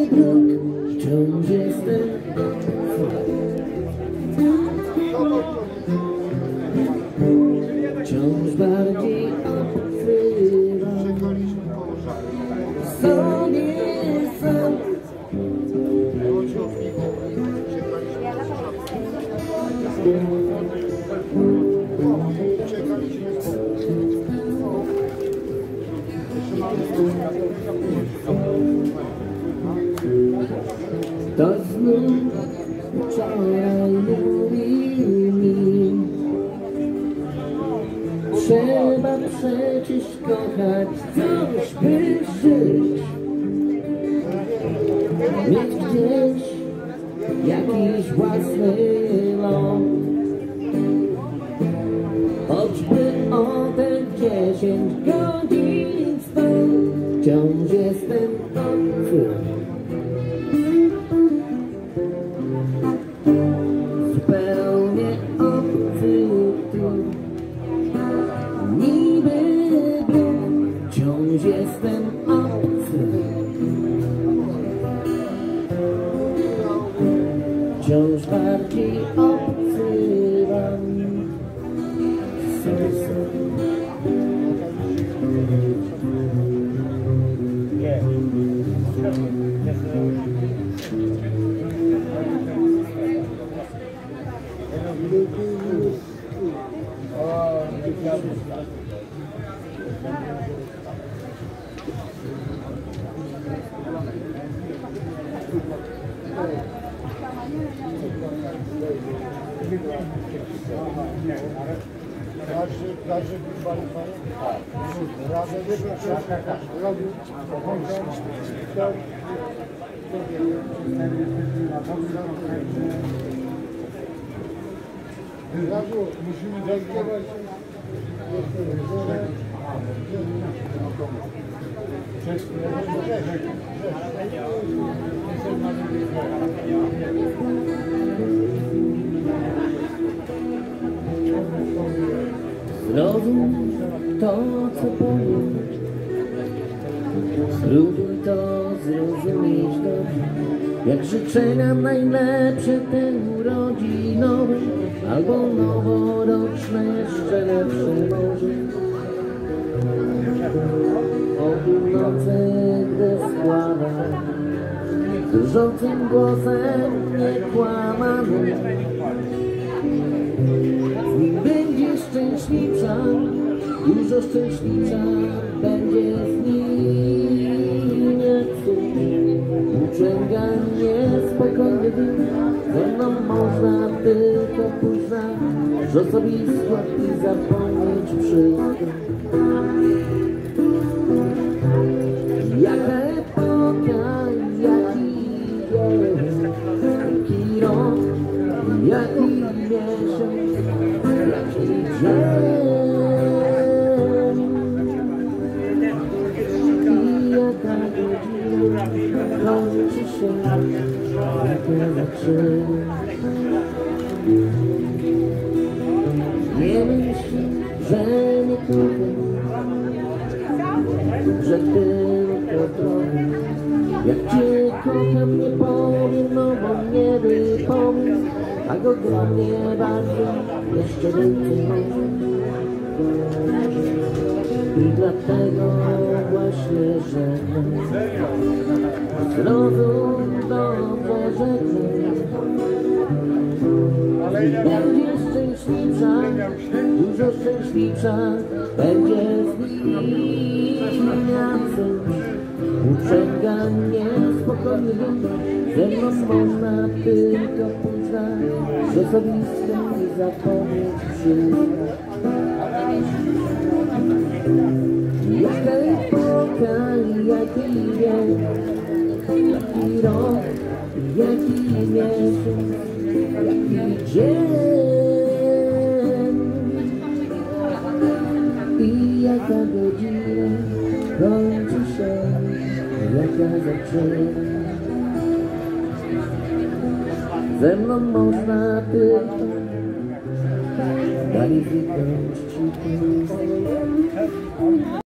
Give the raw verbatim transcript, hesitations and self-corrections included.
dróg wciąż jestem wciąż bardziej odkrywam sobie sam. To znów wczoraj mówił mi, trzeba przecież kochać coś, by żyć, mieć gdzieś jakiś własny lot, choćby o te dziesięć godzin stąd. Wciąż jestem obcy, zupełnie obcy tu, niby Bóg. Wciąż jestem obcy, wciąż bardziej obcy wam. Musimy zagrywać. Zrozum to, co powiem, spróbuj to zrozumieć dobrze, jak życzenia najlepsze te urodzinowe, albo noworoczne jeszcze lepsze może. O północy, gdy składa drżącym głosem niekłamanym, będzie szczęśliwsza, dużo szczęśliwsza będzie z nim jak cud. Uczęga niespokojny dym, ze mną można tylko pójść na osobistwo i zapomnieć wszystko. Jaka epoka, jaki dzień, jaki rok, jaki miesiąc, jaki dzień i jaka godzina kończy się, jaka zaczyna. Nie myśl, że nie kocham, że tylko trochę. Jak cię kocham, nie powiem, no bo nie wypowiem, a go ogromnie bardzo, jeszcze więcej może. I dlatego właśnie żegnam, zrozum dobrze żegnam. Będzie szczęśliwsza, dużo szczęśliwsza, będzie z nim jak coś. Uczęga niespokojny dom, ze mną można tylko pójść na osobistą i zapomnieć wszystko. Jaka epoka, jaki dzień, jaki rok, jaki miesiąc, jaki dzień i jaka godzina kończy się, jaka zaczyna. Ze mną można tylko dać wykończyć.